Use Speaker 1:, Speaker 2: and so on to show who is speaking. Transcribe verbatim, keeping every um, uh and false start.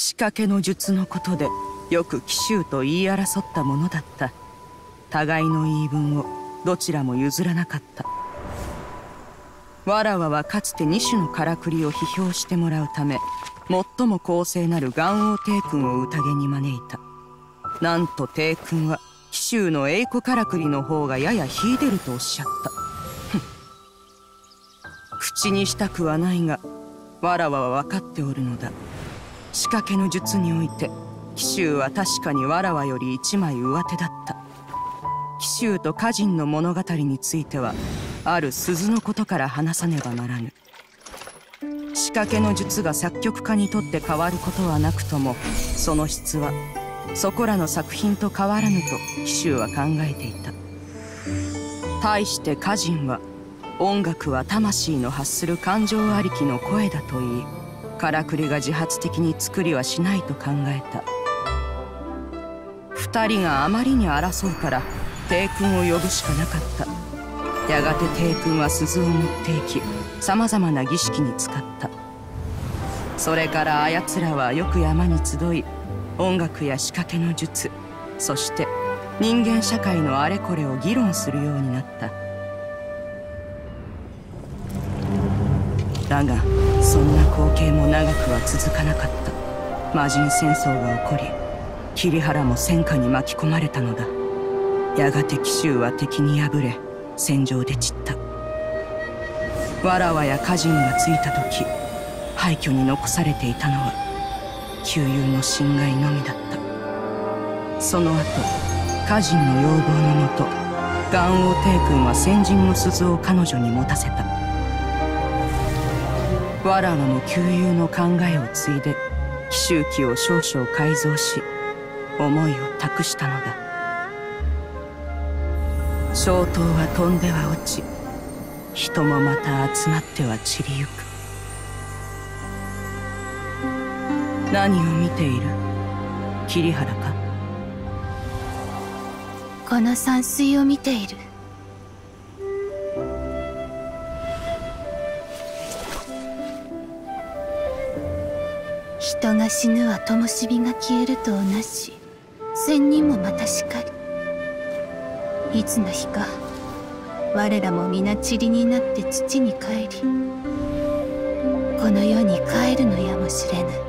Speaker 1: 仕掛けの術のことでよく紀州と言い争ったものだった。互いの言い分をどちらも譲らなかった。わらわはかつて二種のからくりを批評してもらうため、最も公正なる元王帝君を宴に招いた。なんと帝君は紀州の英子からくりの方がやや秀でるとおっしゃった。口にしたくはないが、わらわは分かっておるのだ。仕掛けの術において紀州は確かにわらわより一枚上手だった。紀州と歌人の物語についてはある鈴のことから話さねばならぬ。仕掛けの術が作曲家にとって変わることはなくとも、その質はそこらの作品と変わらぬと紀州は考えていた。対して歌人は、音楽は魂の発する感情ありきの声だと言い、からくりが自発的に作りはしないと考えた。二人があまりに争うから帝君を呼ぶしかなかった。やがて帝君は鈴を持っていき、さまざまな儀式に使った。それからあやつらはよく山に集い、音楽や仕掛けの術、そして人間社会のあれこれを議論するようになった。だがそんな光景も長くは続かなかった。魔人戦争が起こり、桐原も戦火に巻き込まれたのだ。やがて紀州は敵に敗れ戦場で散った。わらわや歌人がついた時、廃墟に残されていたのは旧友の侵害のみだった。その後歌人の要望のもと、元王帝君は先人の鈴を彼女に持たせた。わらわも旧友の考えを継いで紀州記を少々改造し、思いを託したのだ。小刀は飛んでは落ち、人もまた集まっては散りゆく。何を見ている？桐原か？
Speaker 2: この山水を見ている。人が死ぬは灯火が消えると同じ。仙人もまたしかり。いつの日か我らも皆塵になって土に帰り、この世に帰るのやもしれぬ。